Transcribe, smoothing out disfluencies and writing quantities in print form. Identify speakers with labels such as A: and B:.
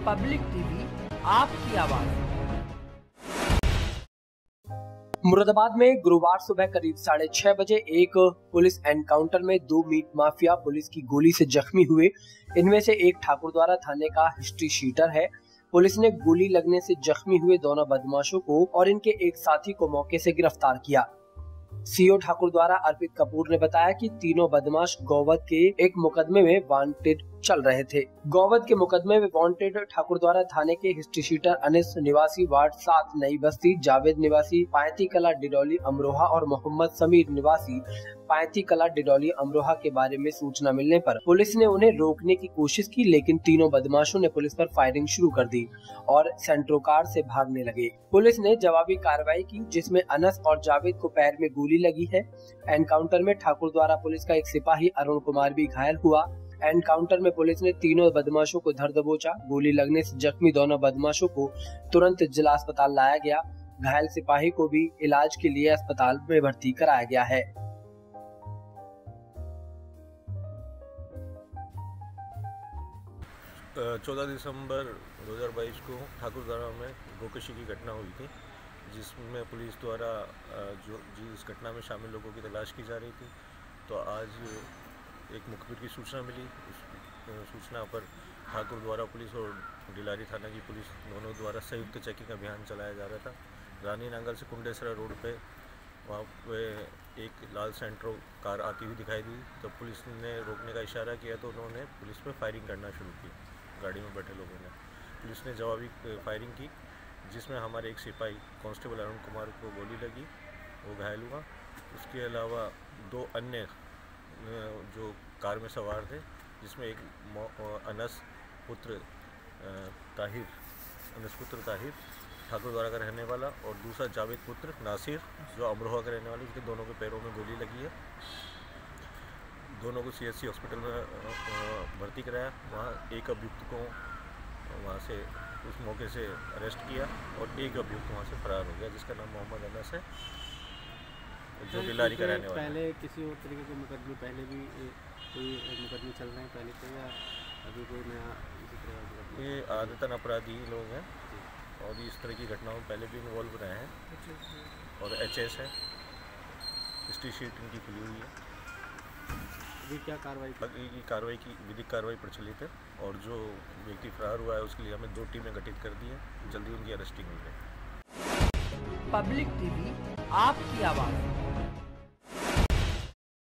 A: Public TV, आपकी आवाज। मुरादाबाद में गुरुवार सुबह करीब 6:30 बजे एक पुलिस एनकाउंटर में 2 मीट माफिया पुलिस की गोली से जख्मी हुए। इनमें से एक ठाकुरद्वारा थाने का हिस्ट्री शीटर है। पुलिस ने गोली लगने से जख्मी हुए दोनों बदमाशों को और इनके एक साथी को मौके से गिरफ्तार किया। सीओ ठाकुरद्वारा अर्पित कपूर ने बताया कि तीनों बदमाश गोवध के एक मुकदमे में वांटेड चल रहे थे। गोवध के मुकदमे में वांटेड ठाकुरद्वारा थाने के हिस्ट्री शीटर अनिस निवासी वार्ड 7 नई बस्ती, जावेद निवासी पायती कला डिडौली अमरोहा और मोहम्मद समीर निवासी पायती कला डिडौली अमरोहा के बारे में सूचना मिलने पर पुलिस ने उन्हें रोकने की कोशिश की, लेकिन तीनों बदमाशों ने पुलिस पर फायरिंग शुरू कर दी और सेंट्रो कार से भागने लगे। पुलिस ने जवाबी कार्रवाई की, जिसमें अनस और जावेद को पैर में गोली लगी है। एनकाउंटर में ठाकुरद्वारा पुलिस का एक सिपाही अरुण कुमार भी घायल हुआ। एनकाउंटर में पुलिस ने तीनों बदमाशों को धर दबोचा। गोली लगने से जख्मी दोनों बदमाशों को तुरंत जिला अस्पताल लाया गया। घायल सिपाही को भी इलाज के लिए अस्पताल में भर्ती कराया गया है।
B: 14 दिसंबर 2022 को ठाकुरद्वारा में गोकशी की घटना हुई थी, जिसमें पुलिस द्वारा इस घटना में शामिल लोगों की तलाश की जा रही थी। तो आज एक मुखबिर की सूचना मिली। उस सूचना पर ठाकुरद्वारा पुलिस और डिलारी थाना की पुलिस दोनों द्वारा संयुक्त चेकिंग अभियान चलाया जा रहा था। रानी नांगल से कुंडेसरा रोड पे वहाँ पे एक लाल सेंट्रो कार आती हुई दिखाई दी। तो पुलिस ने रोकने का इशारा किया तो उन्होंने पुलिस पे फायरिंग करना शुरू की। गाड़ी में बैठे लोगों ने पुलिस ने जवाबी फायरिंग की, जिसमें हमारे एक सिपाही कांस्टेबल अरुण कुमार को गोली लगी, वो घायल हुआ। उसके अलावा 2 अन्य जो कार में सवार थे, जिसमें एक अनस पुत्र ताहिर ठाकुरद्वारा का रहने वाला और दूसरा जावेद पुत्र नासिर जो अमरोहा का रहने वाला, उसके दोनों के पैरों में गोली लगी है। दोनों को CSC हॉस्पिटल में भर्ती कराया। वहाँ एक अभियुक्त को वहाँ से उस मौके से अरेस्ट किया और एक अभियुक्त वहाँ से फरार हो गया, जिसका नाम मोहम्मद अनस है, जो डिलारी का रहने वाला है।
C: पहले किसी और तरीके के मुकदमे पहले भी कोई मुकदमे चल रहे हैं पहले से, या अभी कोई नया इसी तरह?
B: ये आदतन अपराधी लोग हैं और इस तरह की घटनाओं में पहले भी इन्वॉल्व रहे हैं और HS है, हिस्ट्री शीट इनकी खुली हुई है।
C: अभी क्या
B: कार्रवाई की विधिक कार्रवाई प्रचलित है और जो व्यक्ति फरार हुआ है उसके लिए हमें 2 टीमें गठित कर दी हैं। जल्दी उनकी अरेस्टिंग हुई है।
A: पब्लिक टीवी, आपकी आवाज।